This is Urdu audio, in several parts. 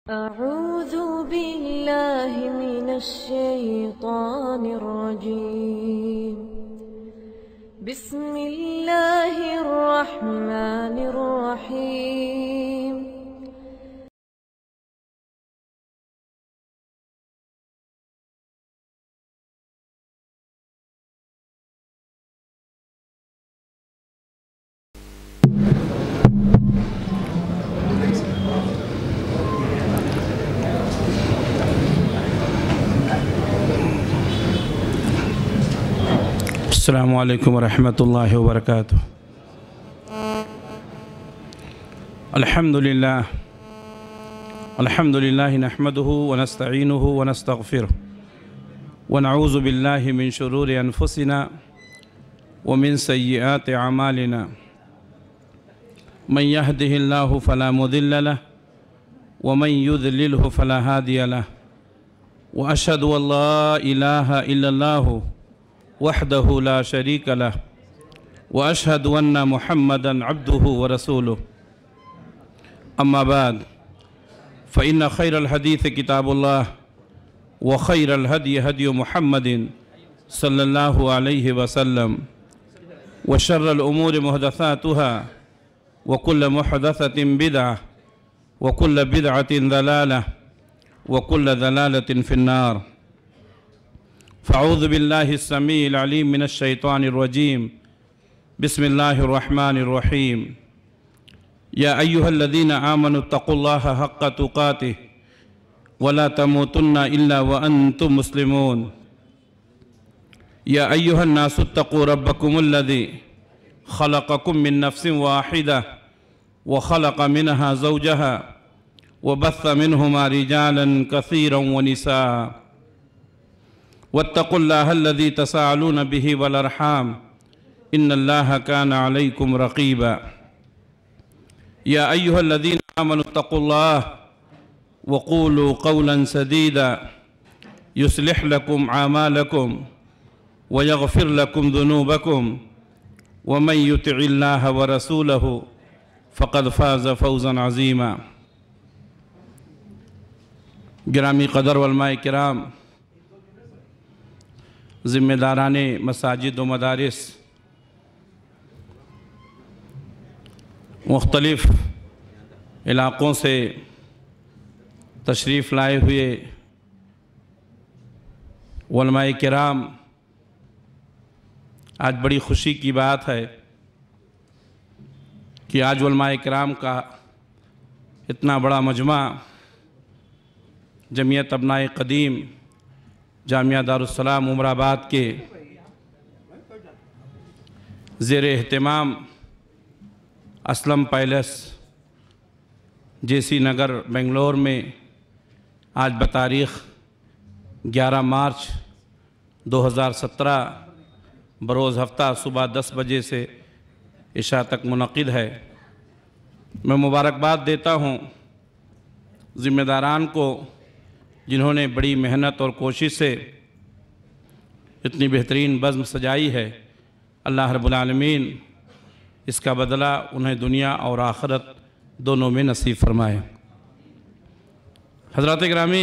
أعوذ بالله من الشيطان الرجيم. بسم الله الرحمن الرحيم. السلام علیکم ورحمۃ اللہ وبرکاتہ. الحمدللہ نحمده ونستعینه ونستغفره ونعوذ باللہ من شرور انفسنا ومن سیئات اعمالنا. من يهده اللہ فلا مضل له ومن يضلله فلا هادی له. واشهد ان لا الہ الا اللہ وحده لا شريك له وأشهد أن محمدًا عبده ورسوله. أما بعد فإن خير الحديث كتاب الله وخير الهدي هدي محمد صلى الله عليه وسلم وشر الأمور محدثاتها وكل محدثة بدعة وكل بدعة ضلالة وكل ضلالة في النار. فاعوذ باللہ السمیع العلیم من الشیطان الرجیم. بسم اللہ الرحمن الرحیم. یا ایہا الذین آمنوا اتقوا اللہ حق تقاتہ ولا تموتن الا وانتم مسلمون. یا ایہا الناس اتقوا ربکم الذی خلقکم من نفس واحدہ وخلق منها زوجها وبث منہما رجالا کثیرا ونساء. واتقوا الله الذي تساءلون به والأرحام إن الله كان عليكم رقيبا. يا أيها الذين آمنوا اتقوا الله وقولوا قولا سديدا يصلح لكم أعمالكم ويغفر لكم ذنوبكم ومن يطع الله ورسوله فقد فاز فوزا عظيما. گرامی قدر علماء کرام، ذمہ داران مساجد و مدارس، مختلف علاقوں سے تشریف لائے ہوئے علماء کرام، آج بڑی خوشی کی بات ہے کہ آج علماء کرام کا اتنا بڑا مجمع جمعیت ابناء قدیم جامعہ دارالسلام عمر آباد کے زیر اہتمام Aslam palace J C Nagar Bangalore میں آج بتاریخ 11 مارچ 2017 بروز ہفتہ صبح 10 بجے سے عشاء تک منعقد ہے. میں مبارکباد دیتا ہوں ذمہ داران کو جنہوں نے بڑی محنت اور کوشش سے اتنی بہترین بزم سجائی ہے. اللہ رب العالمین اس کا بدلہ انہیں دنیا اور آخرت دونوں میں نصیب فرمائے. حضرات گرامی،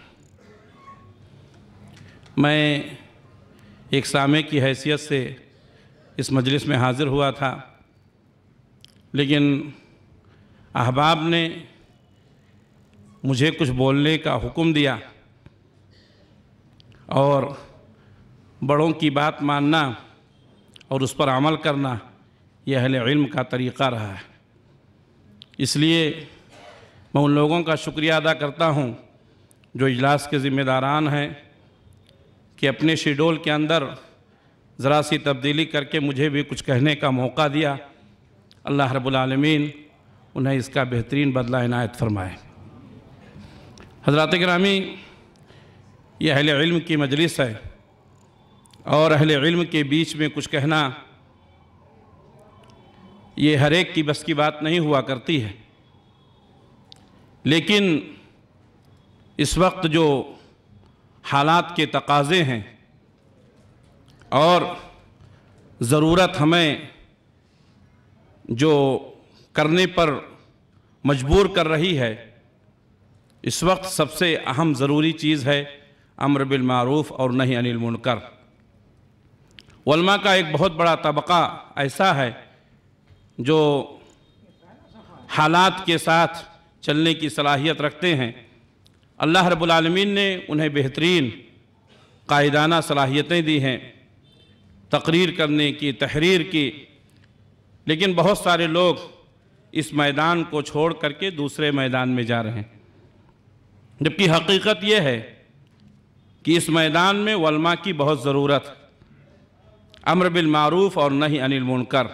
میں ایک سامع کی حیثیت سے اس مجلس میں حاضر ہوا تھا، لیکن احباب نے مجھے کچھ بولنے کا حکم دیا اور بڑوں کی بات ماننا اور اس پر عمل کرنا یہ اہل علم کا طریقہ رہا ہے. اس لیے میں ان لوگوں کا شکریہ ادا کرتا ہوں جو اجلاس کے ذمہ داران ہیں کہ اپنے شیڈول کے اندر ذرا سی تبدیلی کر کے مجھے بھی کچھ کہنے کا موقع دیا. اللہ رب العالمین انہیں اس کا بہترین بدلہ عنایت فرمائے. حضرات گرامی، یہ اہل علم کی مجلس ہے اور اہل علم کے بیچ میں کچھ کہنا یہ ہر ایک کی بس کی بات نہیں ہوا کرتی ہے. لیکن اس وقت جو حالات کے تقاضے ہیں اور ضرورت ہمیں جو کرنے پر مجبور کر رہی ہے، اس وقت سب سے اہم ضروری چیز ہے امر بالمعروف اور نہی عن المنکر۔ علماء کا ایک بہت بڑا طبقہ ایسا ہے جو حالات کے ساتھ چلنے کی صلاحیت رکھتے ہیں۔ اللہ رب العالمین نے انہیں بہترین قائدانہ صلاحیتیں دی ہیں، تقریر کرنے کی، تحریر کی، لیکن بہت سارے لوگ اس میدان کو چھوڑ کر کے دوسرے میدان میں جا رہے ہیں، جبکہ حقیقت یہ ہے کہ اس میدان میں علماء کی بہت ضرورت، امر بالمعروف اور نہی عن المنکر۔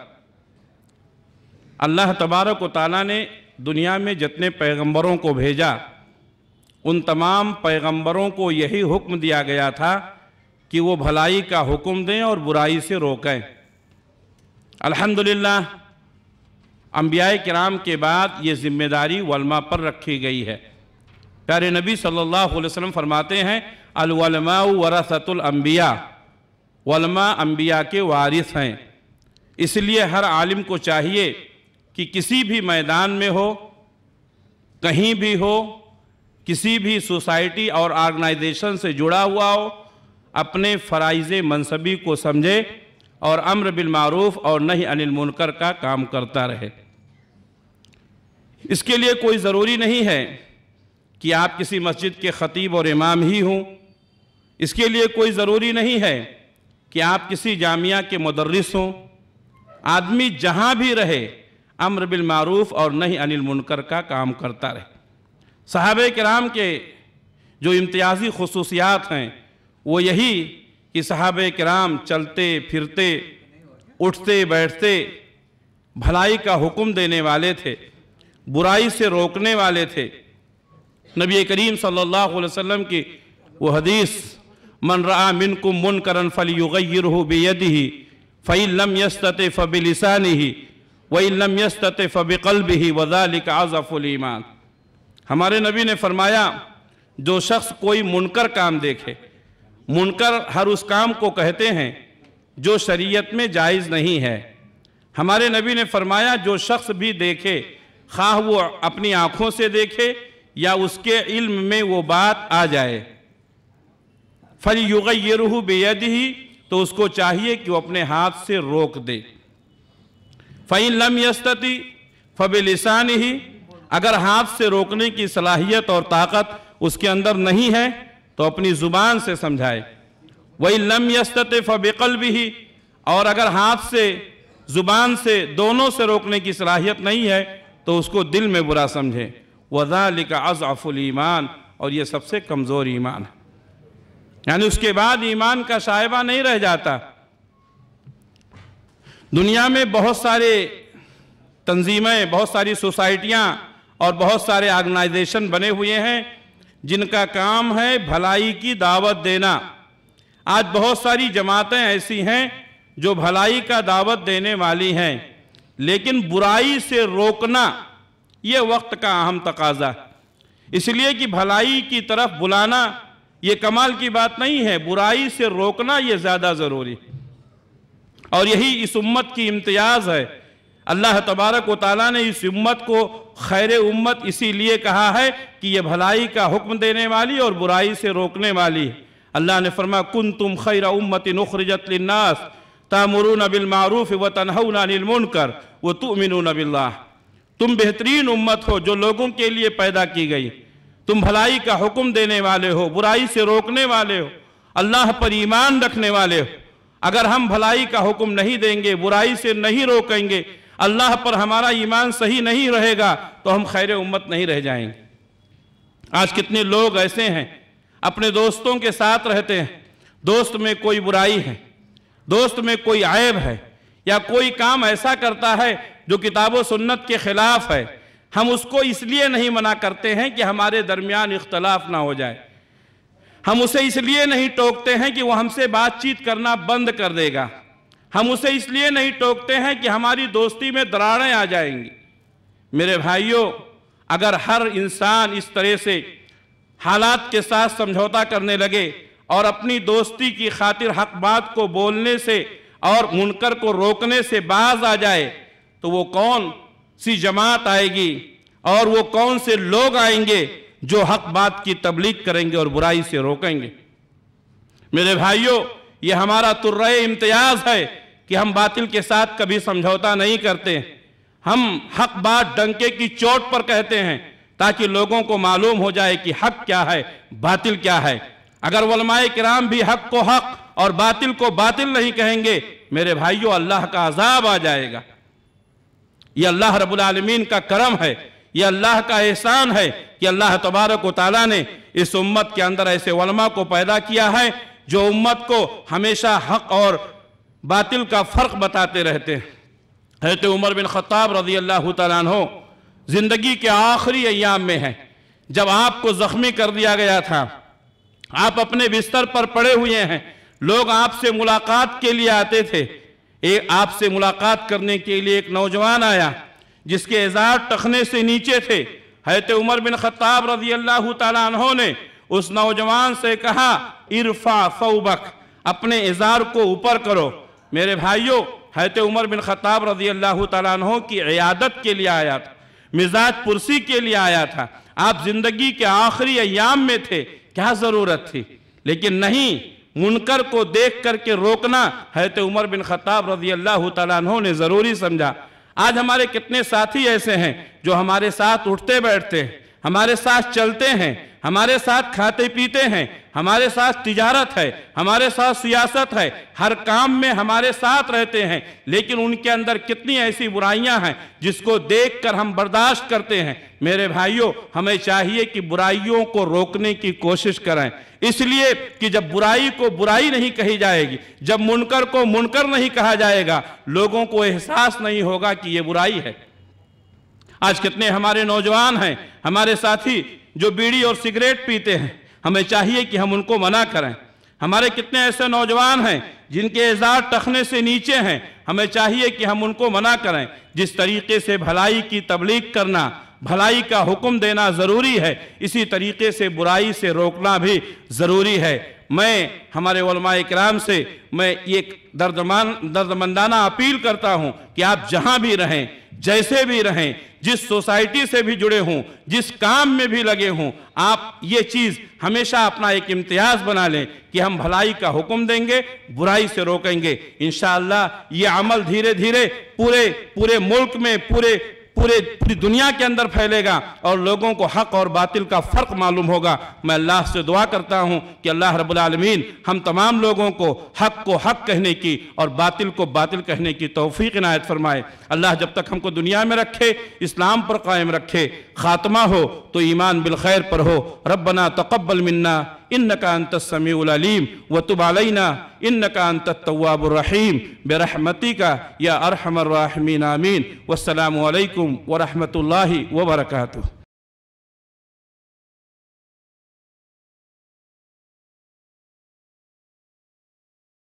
اللہ تبارک و تعالیٰ نے دنیا میں جتنے پیغمبروں کو بھیجا، ان تمام پیغمبروں کو یہی حکم دیا گیا تھا کہ وہ بھلائی کا حکم دیں اور برائی سے روکیں۔ الحمدللہ انبیاء کرام کے بعد یہ ذمہ داری علماء پر رکھی گئی ہے۔ پیارے نبی صلی اللہ علیہ وسلم فرماتے ہیں العلماء ورثۃ الانبیاء، علماء انبیاء کے وارث ہیں۔ اس لیے ہر عالم کو چاہیے کہ کسی بھی میدان میں ہو، کہیں بھی ہو، کسی بھی سوسائٹی اور آرگنائزیشن سے جڑا ہوا ہو، اپنے فرائض منصبی کو سمجھے اور امر بالمعروف اور نہی عن المنکر کا کام کرتا رہے۔ اس کے لیے کوئی ضروری نہیں ہے کہ آپ کسی مسجد کے خطیب اور امام ہی ہوں، اس کے لیے کوئی ضروری نہیں ہے کہ آپ کسی جامعہ کے مدرس ہوں۔ آدمی جہاں بھی رہے امر بالمعروف اور نہی عن المنکر کا کام کرتا رہے۔ صحابہ کرام کے جو امتیازی خصوصیات ہیں وہ یہی کہ صحابہ کرام چلتے پھرتے، اٹھتے بیٹھتے بھلائی کا حکم دینے والے تھے، برائی سے روکنے والے تھے۔ نبی کریم صلی اللہ علیہ وسلم کی وہ حدیث من رآ منکم منکرا فلیغیرہ بیدہ فإن لم یستطع فبلسانہ وإن لم یستطع فبقلبہ وذلک اضعف الایمان۔ ہمارے نبی نے فرمایا جو شخص کوئی منکر کام دیکھے، منکر ہر اس کام کو کہتے ہیں جو شریعت میں جائز نہیں ہے، ہمارے نبی نے فرمایا جو شخص بھی دیکھے، خواہ وہ اپنی آنکھوں سے دیکھے یا اس کے علم میں وہ بات آ جائے، فَلْيُغَيِّرْهُ بِيَدِهِ تو اس کو چاہیے کہ وہ اپنے ہاتھ سے روک دے۔ فَإِن لَمْ يَسْتَطِعْ فَبِلِسَانِهِ اگر ہاتھ سے روکنے کی صلاحیت اور طاقت اس کے اندر نہیں ہے تو اپنی زبان سے سمجھائے۔ وَإِن لَمْ يَسْتَطِعْ فَبِقَلْبِهِ اور اگر ہاتھ سے، زبان سے، دونوں سے روکنے کی صلاحیت نہیں ہے تو اس کو دل میں برا سمجھے۔ وَذَلِكَ أَضْعَفُ الْإِيمَانِ اور یہ سب سے کمزور ایمان ہے، یعنی اس کے بعد ایمان کا شائبہ نہیں رہ جاتا۔ دنیا میں بہت سارے تنظیمیں، بہت ساری سوسائٹیاں اور بہت سارے آرگنائزیشن بنے ہوئے ہیں جن کا کام ہے بھلائی کی دعوت دینا۔ آج بہت ساری جماعتیں ایسی ہیں جو بھلائی کا دعوت دینے والی ہیں، لیکن برائی سے روکنا یہ وقت کا اہم تقاضا ہے۔ اس لیے کہ بھلائی کی طرف بلانا یہ کمال کی بات نہیں ہے، برائی سے روکنا یہ زیادہ ضروری ہے، اور یہی اس امت کی امتیاز ہے۔ اللہ تبارک و تعالیٰ نے اس امت کو خیر امت اسی لیے کہا ہے کہ یہ بھلائی کا حکم دینے والی اور برائی سے روکنے والی ہے۔ اللہ نے فرمایا کنتم خیر امت اخرجت للناس تأمرون بالمعروف وتنہون عن المنکر وتؤمنون باللہ، تم بہترین امت ہو جو لوگوں کے لیے پیدا کی گئی، تم بھلائی کا حکم دینے والے ہو، برائی سے روکنے والے ہو، اللہ پر ایمان رکھنے والے ہو۔ اگر ہم بھلائی کا حکم نہیں دیں گے، برائی سے نہیں روکیں گے، اللہ پر ہمارا ایمان صحیح نہیں رہے گا تو ہم خیر امت نہیں رہ جائیں گے۔ آج کتنے لوگ ایسے ہیں اپنے دوستوں کے ساتھ رہتے ہیں، دوست میں کوئی برائی ہے، دوست میں کوئی عیب ہے، یا کوئی کام ایسا کرتا ہے جو کتاب و سنت کے خلاف ہے، ہم اس کو اس لیے نہیں منع کرتے ہیں کہ ہمارے درمیان اختلاف نہ ہو جائے، ہم اسے اس لیے نہیں ٹوکتے ہیں کہ وہ ہم سے بات چیت کرنا بند کر دے گا، ہم اسے اس لیے نہیں ٹوکتے ہیں کہ ہماری دوستی میں دراڑیں آ جائیں گی۔ میرے بھائیوں، اگر ہر انسان اس طرح سے حالات کے ساتھ سمجھوتا کرنے لگے اور اپنی دوستی کی خاطر حق بات کو بولنے سے اور منکر کو روکنے سے باز آ جائے تو وہ کون سی جماعت آئے گی اور وہ کون سے لوگ آئیں گے جو حق بات کی تبلیغ کریں گے اور برائی سے روکیں گے۔ میرے بھائیوں، یہ ہمارا ترے امتیاز ہے کہ ہم باطل کے ساتھ کبھی سمجھوتا نہیں کرتے، ہم حق بات ڈنکے کی چوٹ پر کہتے ہیں تاکہ لوگوں کو معلوم ہو جائے کہ حق کیا ہے، باطل کیا ہے۔ اگر علماء کرام بھی حق کو حق اور باطل کو باطل نہیں کہیں گے، میرے بھائیوں، اللہ کا عذاب آ جائے گا۔ یہ اللہ رب العالمین کا کرم ہے، یہ اللہ کا احسان ہے کہ اللہ تبارک و تعالیٰ نے اس امت کے اندر ایسے علماء کو پیدا کیا ہے جو امت کو ہمیشہ حق اور باطل کا فرق بتاتے رہتے ہیں۔ حضرت عمر بن خطاب رضی اللہ تعالیٰ عنہ زندگی کے آخری ایام میں ہیں، جب آپ کو زخمی کر دیا گیا تھا، آپ اپنے بستر پر پڑے ہوئے ہیں، لوگ آپ سے ملاقات کے لیے آتے تھے۔ آپ سے ملاقات کرنے کے لیے ایک نوجوان آیا جس کے ازار ٹخنے سے نیچے تھے۔ حضرت عمر بن خطاب رضی اللہ تعالیٰ عنہ نے اس نوجوان سے کہا، ارفع ثوبک، اپنے ازار کو اوپر کرو۔ میرے بھائیوں، حضرت عمر بن خطاب رضی اللہ تعالیٰ عنہ کی عیادت کے لیے آیا تھا، مزاج پرسی کے لیے آیا تھا۔ آپ زندگی کے آخری ایام میں تھے، کیا ضرورت تھی؟ لیکن نہیں، منکر کو دیکھ کر کے روکنا حضرت عمر بن خطاب رضی اللہ تعالیٰ عنہ نے ضروری سمجھا۔ آج ہمارے کتنے ساتھی ایسے ہیں جو ہمارے ساتھ اٹھتے بیٹھتے ہیں، ہمارے ساتھ چلتے ہیں، ہمارے ساتھ کھاتے پیتے ہیں، ہمارے ساتھ تجارت ہے، ہمارے ساتھ سیاست ہے، ہر کام میں ہمارے ساتھ رہتے ہیں، لیکن ان کے اندر کتنی ایسی برائیاں ہیں جس کو دیکھ کر ہم برداشت کرتے ہیں۔ میرے بھائیوں، ہمیں چاہیے کہ برائیوں کو روکنے کی کوشش کریں، اس لیے کہ جب برائی کو برائی نہیں کہی جائے گی، جب منکر کو منکر نہیں کہا جائے گا، لوگوں کو احساس نہیں ہوگا کہ یہ برائی ہے۔ آج کتنے ہمارے نوجوان ہیں، ہمارے ساتھی جو بیڑی اور سگریٹ پیتے ہیں، ہمیں چاہیے کہ ہم ان کو منع کریں۔ ہمارے کتنے ایسے نوجوان ہیں جن کے ازار ٹخنے سے نیچے ہیں، ہمیں چاہیے کہ ہم ان کو منع کریں۔ جس طریقے سے بھلائی کی تبلیغ کرنا، بھلائی کا حکم دینا ضروری ہے، اسی طریقے سے برائی سے روکنا بھی ضروری ہے۔ میں ہمارے علماء کرام سے میں ایک دردمندانہ اپیل کرتا ہوں کہ آپ جہاں بھی رہیں، جیسے بھی رہیں، جس سوسائٹی سے بھی جڑے ہوں، جس کام میں بھی لگے ہوں، آپ یہ چیز ہمیشہ اپنا ایک امتیاز بنا لیں کہ ہم بھلائی کا حکم دیں گے، برائی سے روکیں گے۔ انشاءاللہ یہ عمل دھیرے دھیرے پورے ملک میں، پوری دنیا کے اندر پھیلے گا اور لوگوں کو حق اور باطل کا فرق معلوم ہوگا۔ میں اللہ سے دعا کرتا ہوں کہ اللہ رب العالمین ہم تمام لوگوں کو حق کہنے کی اور باطل کو باطل کہنے کی توفیق عنایت فرمائے۔ اللہ جب تک ہم کو دنیا میں رکھے، اسلام پر قائم رکھے، خاتمہ ہو تو ایمان بالخیر پر ہو۔ ربنا تقبل منا انك انت السميع العليم وتب علينا انك انت التواب الرحيم برحمتك يا ارحم الراحمين آمين۔ والسلام علیکم ورحمۃ اللہ وبرکاتہ۔